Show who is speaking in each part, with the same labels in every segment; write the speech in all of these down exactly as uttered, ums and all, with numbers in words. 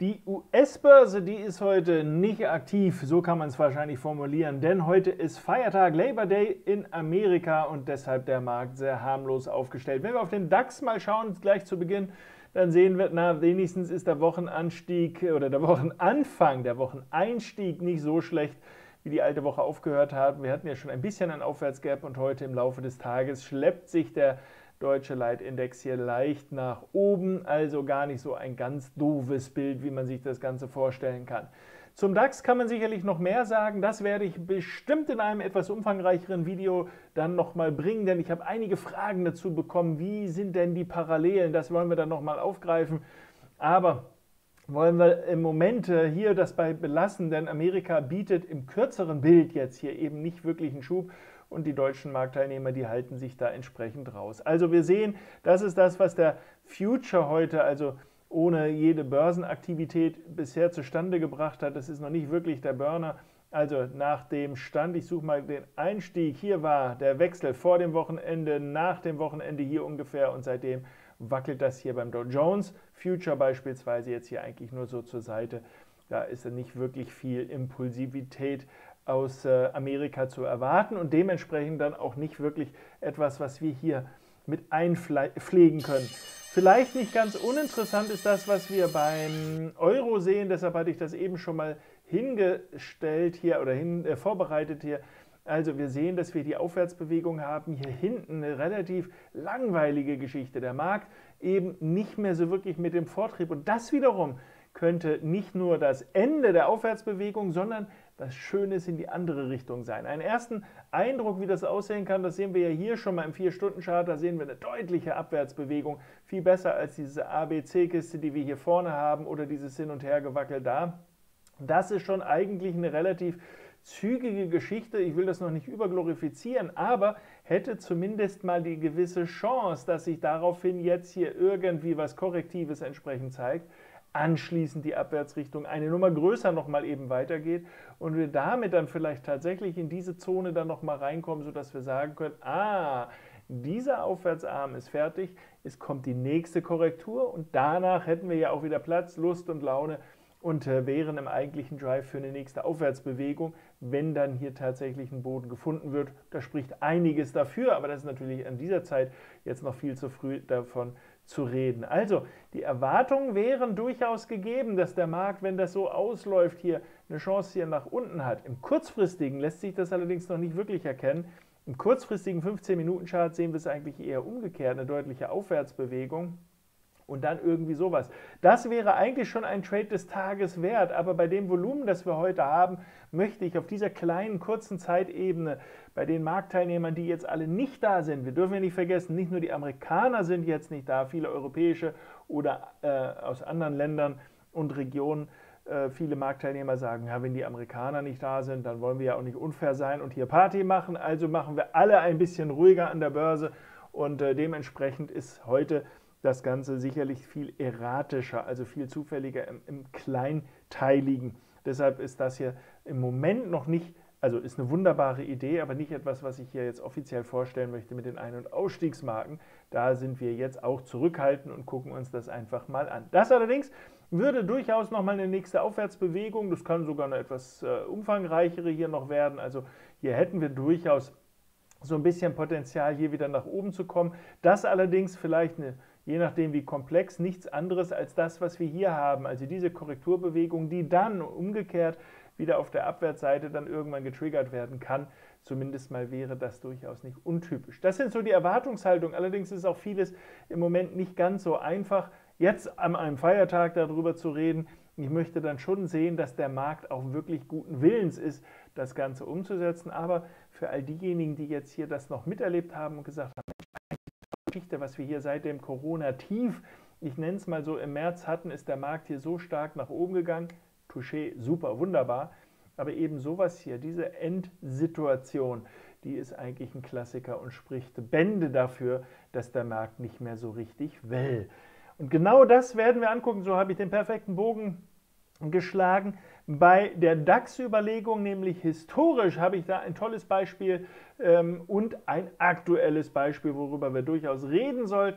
Speaker 1: Die U S-Börse, die ist heute nicht aktiv, so kann man es wahrscheinlich formulieren, denn heute ist Feiertag Labor Day in Amerika und deshalb der Markt sehr harmlos aufgestellt. Wenn wir auf den DAX mal schauen, gleich zu Beginn, dann sehen wir, na, wenigstens ist der Wochenanstieg oder der Wochenanfang, der Wocheneinstieg nicht so schlecht, wie die alte Woche aufgehört hat. Wir hatten ja schon ein bisschen ein Aufwärtsgap und heute im Laufe des Tages schleppt sich der deutsche Leitindex hier leicht nach oben, also gar nicht so ein ganz doofes Bild, wie man sich das Ganze vorstellen kann. Zum DAX kann man sicherlich noch mehr sagen, das werde ich bestimmt in einem etwas umfangreicheren Video dann nochmal bringen, denn ich habe einige Fragen dazu bekommen, wie sind denn die Parallelen, das wollen wir dann nochmal aufgreifen, aber wollen wir im Moment hier das bei belassen, denn Amerika bietet im kürzeren Bild jetzt hier eben nicht wirklich einen Schub und die deutschen Marktteilnehmer, die halten sich da entsprechend raus. Also wir sehen, das ist das, was der Future heute, also ohne jede Börsenaktivität bisher zustande gebracht hat. Das ist noch nicht wirklich der Burner. Also nach dem Stand, ich suche mal den Einstieg, hier war der Wechsel vor dem Wochenende, nach dem Wochenende hier ungefähr und seitdem wackelt das hier beim Dow Jones Future beispielsweise jetzt hier eigentlich nur so zur Seite. Da ist ja nicht wirklich viel Impulsivität aus äh, Amerika zu erwarten und dementsprechend dann auch nicht wirklich etwas, was wir hier mit einpflegen können. Vielleicht nicht ganz uninteressant ist das, was wir beim Euro sehen, deshalb hatte ich das eben schon mal hingestellt hier oder hin, äh, vorbereitet hier. Also wir sehen, dass wir die Aufwärtsbewegung haben, hier hinten eine relativ langweilige Geschichte. Der Markt eben nicht mehr so wirklich mit dem Vortrieb und das wiederum könnte nicht nur das Ende der Aufwärtsbewegung, sondern was Schönes in die andere Richtung sein. Einen ersten Eindruck, wie das aussehen kann, das sehen wir ja hier schon mal im vier Stunden Chart, da sehen wir eine deutliche Abwärtsbewegung, viel besser als diese A B C-Kiste, die wir hier vorne haben oder dieses Hin- und Hergewackel da. Das ist schon eigentlich eine relativ zügige Geschichte, ich will das noch nicht überglorifizieren, aber hätte zumindest mal die gewisse Chance, dass sich daraufhin jetzt hier irgendwie was Korrektives entsprechend zeigt, anschließend die Abwärtsrichtung eine Nummer größer nochmal eben weitergeht und wir damit dann vielleicht tatsächlich in diese Zone dann nochmal reinkommen, sodass wir sagen können, ah, dieser Aufwärtsarm ist fertig, es kommt die nächste Korrektur und danach hätten wir ja auch wieder Platz, Lust und Laune und äh, wären im eigentlichen Drive für eine nächste Aufwärtsbewegung, wenn dann hier tatsächlich ein Boden gefunden wird. Da spricht einiges dafür, aber das ist natürlich an dieser Zeit jetzt noch viel zu früh davon zu reden. Also, die Erwartungen wären durchaus gegeben, dass der Markt, wenn das so ausläuft, hier eine Chance hier nach unten hat. Im kurzfristigen lässt sich das allerdings noch nicht wirklich erkennen. Im kurzfristigen fünfzehn Minuten Chart sehen wir es eigentlich eher umgekehrt, eine deutliche Aufwärtsbewegung. Und dann irgendwie sowas. Das wäre eigentlich schon ein Trade des Tages wert, aber bei dem Volumen, das wir heute haben, möchte ich auf dieser kleinen, kurzen Zeitebene bei den Marktteilnehmern, die jetzt alle nicht da sind, wir dürfen ja nicht vergessen, nicht nur die Amerikaner sind jetzt nicht da, viele europäische oder äh, aus anderen Ländern und Regionen, äh, viele Marktteilnehmer sagen, ja, wenn die Amerikaner nicht da sind, dann wollen wir ja auch nicht unfair sein und hier Party machen, also machen wir alle ein bisschen ruhiger an der Börse und äh, dementsprechend ist heute das Ganze sicherlich viel erratischer, also viel zufälliger im, im Kleinteiligen. Deshalb ist das hier im Moment noch nicht, also ist eine wunderbare Idee, aber nicht etwas, was ich hier jetzt offiziell vorstellen möchte mit den Ein- und Ausstiegsmarken. Da sind wir jetzt auch zurückhaltend und gucken uns das einfach mal an. Das allerdings würde durchaus nochmal eine nächste Aufwärtsbewegung, das kann sogar eine etwas äh, umfangreichere hier noch werden, also hier hätten wir durchaus so ein bisschen Potenzial, hier wieder nach oben zu kommen. Das allerdings vielleicht eine, je nachdem wie komplex, nichts anderes als das, was wir hier haben. Also diese Korrekturbewegung, die dann umgekehrt wieder auf der Abwärtsseite dann irgendwann getriggert werden kann. Zumindest mal wäre das durchaus nicht untypisch. Das sind so die Erwartungshaltungen. Allerdings ist auch vieles im Moment nicht ganz so einfach, jetzt an einem Feiertag darüber zu reden. Ich möchte dann schon sehen, dass der Markt auch wirklich guten Willens ist, das Ganze umzusetzen. Aber für all diejenigen, die jetzt hier das noch miterlebt haben und gesagt haben, Geschichte, was wir hier seit dem Corona-Tief, ich nenne es mal so, im März hatten, ist der Markt hier so stark nach oben gegangen. Touché, super, wunderbar. Aber eben sowas hier, diese Endsituation, die ist eigentlich ein Klassiker und spricht Bände dafür, dass der Markt nicht mehr so richtig will. Und genau das werden wir angucken. So habe ich den perfekten Bogen geschlagen. Bei der DAX-Überlegung, nämlich historisch, habe ich da ein tolles Beispiel ähm, und ein aktuelles Beispiel, worüber wir durchaus reden sollten.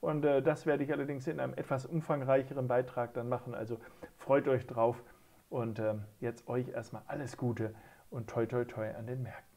Speaker 1: Und äh, das werde ich allerdings in einem etwas umfangreicheren Beitrag dann machen. Also freut euch drauf und äh, jetzt euch erstmal alles Gute und toi toi toi an den Märkten.